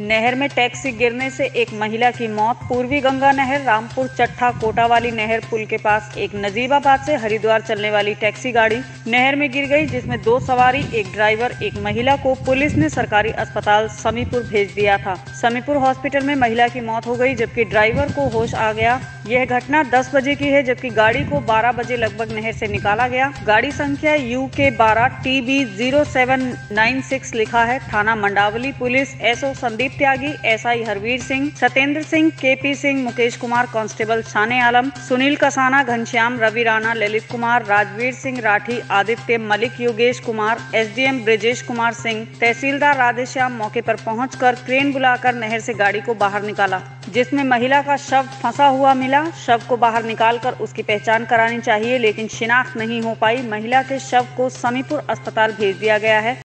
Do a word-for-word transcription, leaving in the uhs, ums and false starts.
नहर में टैक्सी गिरने से एक महिला की मौत। पूर्वी गंगा नहर रामपुर चट्ठा कोटा वाली नहर पुल के पास एक नजीबाबाद से हरिद्वार चलने वाली टैक्सी गाड़ी नहर में गिर गई, जिसमें दो सवारी, एक ड्राइवर, एक महिला को पुलिस ने सरकारी अस्पताल समीपुर भेज दिया था। समीपुर हॉस्पिटल में महिला की मौत हो गई, जबकि ड्राइवर को होश आ गया। यह घटना दस बजे की है, जबकि गाड़ी को बारह बजे लगभग नहर से निकाला गया। गाड़ी संख्या यू के बारह T B zero seven nine six लिखा है। थाना Mandawali. Police SO Sandeep Tyagi, SI Harveer Singh, Satyendra Singh, KP Singh, Mukesh Kumar, constable Shane Alam, Sunil Kasana, Ghanshyam, Ravi Rana, Lalit Kumar, Rajveer Singh Rathi, Aditya Malik, Yogesh Kumar, SDM Brijesh Kumar Singh, तहसीलदार राधेश्याम मौके पर पहुंचकर क्रेन बुलाकर नहर से गाड़ी को बाहर निकाला, जिसमें महिला का शव फंसा हुआ मिला। शव को बाहर निकालकर उसकी पहचान करानी चाहिए, लेकिन शिनाख्त नहीं हो पाई। महिला के शव को समीपुर अस्पताल भेज दिया गया है।